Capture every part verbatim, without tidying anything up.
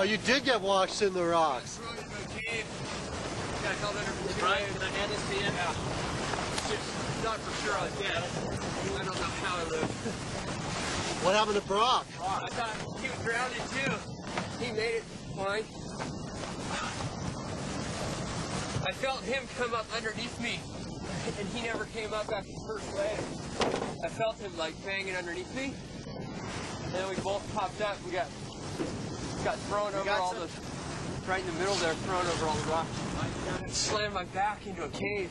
Oh, you did get washed in the rocks. Thrown into a cave. Got held under the Brian, can I hand this to you? Yeah. Just not for sure I was dead. I don't know how I lived. What happened to Brock? I thought he was drowning too. He made it fine. I felt him come up underneath me, and he never came up after the first wave. I felt him like banging underneath me, and then we both popped up. We got got thrown over all the, right in the middle there, thrown over all the rocks. I slammed my back into a cave.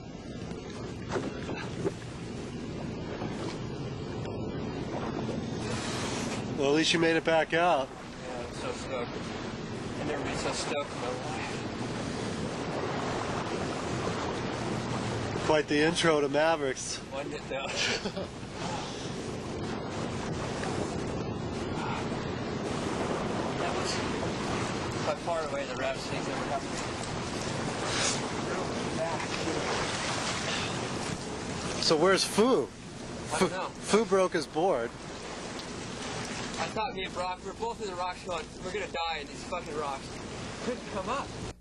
Well, at least you made it back out. Yeah, I'm so stoked. I've never been so stoked in my life. Quite the intro to Mavericks. Wasn't it though? That was by far away the rabbit things ever happened. So where's Fu? I don't know. Fu broke his board. I thought me and Brock, we were both in the rocks going, we're gonna die in these fucking rocks. Couldn't come up.